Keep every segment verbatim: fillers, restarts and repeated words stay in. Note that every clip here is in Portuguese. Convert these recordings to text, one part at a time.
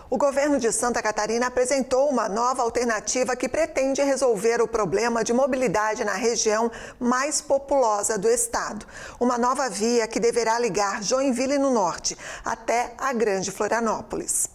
O governo de Santa Catarina apresentou uma nova alternativa que pretende resolver o problema de mobilidade na região mais populosa do estado. Uma nova via que deverá ligar Joinville no norte até a Grande Florianópolis.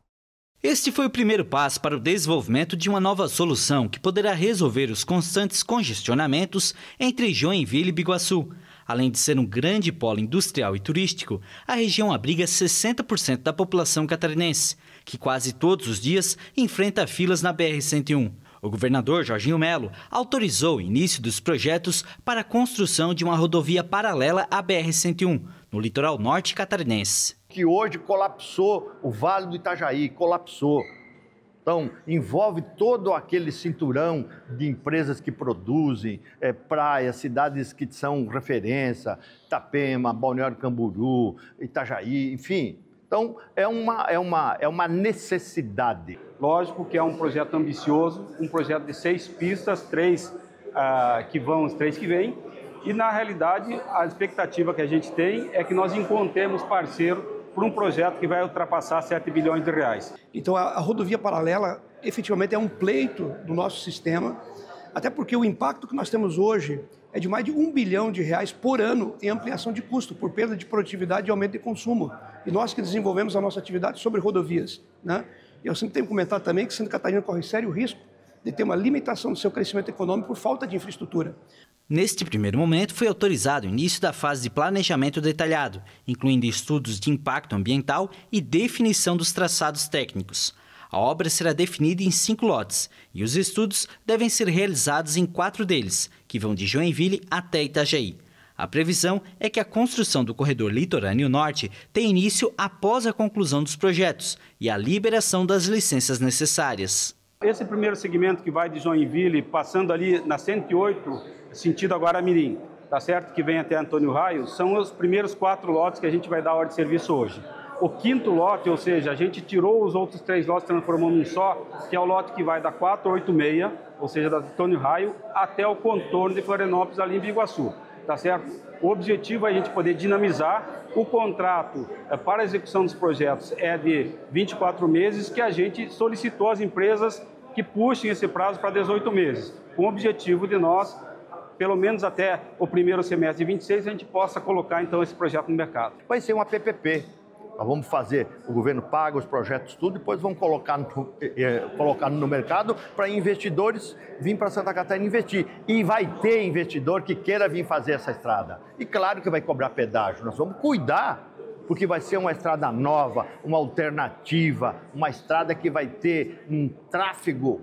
Este foi o primeiro passo para o desenvolvimento de uma nova solução que poderá resolver os constantes congestionamentos entre Joinville e Biguaçu. Além de ser um grande polo industrial e turístico, a região abriga sessenta por cento da população catarinense, que quase todos os dias enfrenta filas na B R cento e um. O governador Jorginho Melo autorizou o início dos projetos para a construção de uma rodovia paralela à B R cento e um, no litoral norte catarinense. Que hoje colapsou o Vale do Itajaí, colapsou. Então, envolve todo aquele cinturão de empresas que produzem, é, praias, cidades que são referência, Itapema, Balneário Camboriú, Itajaí, enfim. Então, é uma, é uma, é uma necessidade. Lógico que é um projeto ambicioso, um projeto de seis pistas, três ah, que vão, os três que vêm. E, na realidade, a expectativa que a gente tem é que nós encontremos parceiro por um projeto que vai ultrapassar sete bilhões de reais. Então, a, a rodovia paralela, efetivamente, é um pleito do nosso sistema, até porque o impacto que nós temos hoje é de mais de um bilhão de reais por ano em ampliação de custo, por perda de produtividade e aumento de consumo. E nós que desenvolvemos a nossa atividade sobre rodovias, né? Eu sempre tenho comentado também que Santa Catarina corre sério risco de ter uma limitação do seu crescimento econômico por falta de infraestrutura. Neste primeiro momento, foi autorizado o início da fase de planejamento detalhado, incluindo estudos de impacto ambiental e definição dos traçados técnicos. A obra será definida em cinco lotes e os estudos devem ser realizados em quatro deles, que vão de Joinville até Itajaí. A previsão é que a construção do corredor litorâneo norte tenha início após a conclusão dos projetos e a liberação das licenças necessárias. Esse primeiro segmento que vai de Joinville, passando ali na cento e oito, sentido agora Mirim, tá certo? Que vem até Antônio Raio, são os primeiros quatro lotes que a gente vai dar ordem de serviço hoje. O quinto lote, ou seja, a gente tirou os outros três lotes, transformou num só, que é o lote que vai da quatrocentos e oitenta e seis, ou seja, da Antônio Raio, até o contorno de Florianópolis, ali em Biguaçu, tá certo? O objetivo é a gente poder dinamizar. O contrato para a execução dos projetos é de vinte e quatro meses, que a gente solicitou às empresas que puxem esse prazo para dezoito meses, com o objetivo de nós, pelo menos até o primeiro semestre de vinte e seis, a gente possa colocar então esse projeto no mercado. Vai ser uma P P P. Nós vamos fazer, o governo paga os projetos tudo, depois vamos colocar no, eh, colocar no mercado para investidores virem para Santa Catarina investir. E vai ter investidor que queira vir fazer essa estrada. E claro que vai cobrar pedágio. Nós vamos cuidar, porque vai ser uma estrada nova, uma alternativa, uma estrada que vai ter um tráfego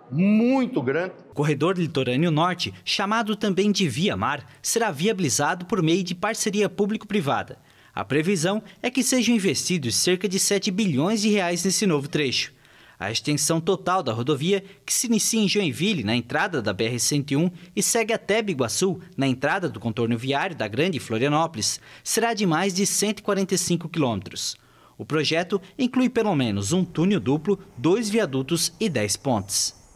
muito grande. O corredor litorâneo norte, chamado também de Via Mar, será viabilizado por meio de parceria público-privada. A previsão é que sejam investidos cerca de sete bilhões de reais nesse novo trecho. A extensão total da rodovia, que se inicia em Joinville, na entrada da B R cento e um, e segue até Biguaçu, na entrada do contorno viário da Grande Florianópolis, será de mais de cento e quarenta e cinco quilômetros. O projeto inclui pelo menos um túnel duplo, dois viadutos e dez pontes.